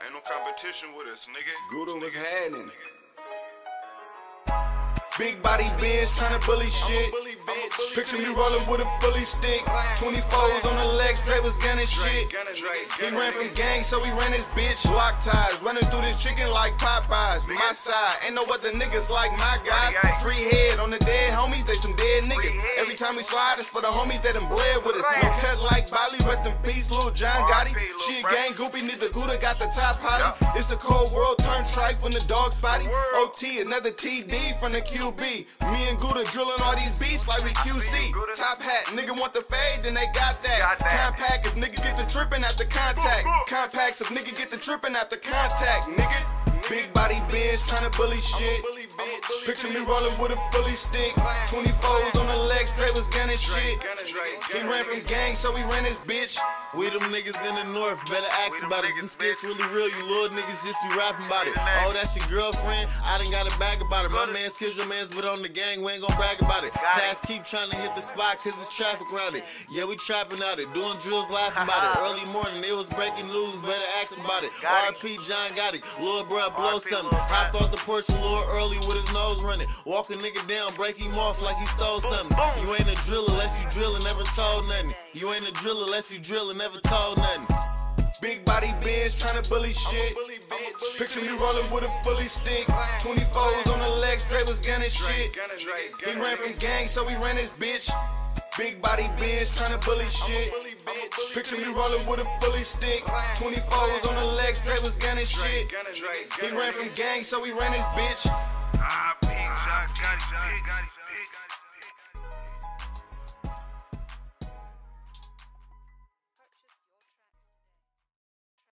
Ain't no competition with us, nigga. Gouda was happening. Big body Benz tryna bully shit. Picture me rolling with a bully stick. 24s on the legs, Dre was gunning shit. He ran from gang, so he ran his bitch. Block ties, running through this chicken like Popeyes. My side, ain't no other niggas like my guys. Free head on the dead homies, they some dead niggas. Every time we slide, it's for the homies that done bled with us. No cut like Bali, rest in peace, Lil John Gotti. She a gang goopy, need the Gouda, got the top potty. It's a cold world, turn trike from the dog spotty. OT, another TD from the QB. Me and Gouda drilling all these beats like we QC. Top hat, nigga want the fade, then they got that. Compact if nigga get the trippin' after contact. Compacts if nigga get the trippin' after contact, nigga. Big body Benz tryna bully shit. Picture me rolling with a bully stick. 24s on the legs, Dre was gunning shit. He ran from gang, so he ran his bitch. We them niggas in the north, better ask about it. Them skits really real, you little niggas just be rapping about it. Oh, that's your girlfriend? I done got a bag about it. My man's killed your mans, but on the gang, we ain't gon' brag about it. Task keep trying to hit the spot, cause it's traffic around it. Yeah, we trapping out it, doing drills, laughing about it. Early morning, it was breaking news, better ask about it. RP John Gotti, Lil bruh, blow something. Hopped off the porch a little early with his nose running. Walk a nigga down, break him off like he stole something. You ain't a driller unless you drill and never told nothing. You ain't a driller unless you drill and never told nothing. Big body Benz tryna bully shit. Picture me rolling with a bully stick. 24s on the legs, Dre was gunning shit. He ran from gang, so he ran his bitch. Big body Benz tryna bully shit. Picture me rolling with a bully stick. 24s on the legs, Dre was gunning shit. He ran from gang, so he ran his bitch. Ah, Big John Gotti.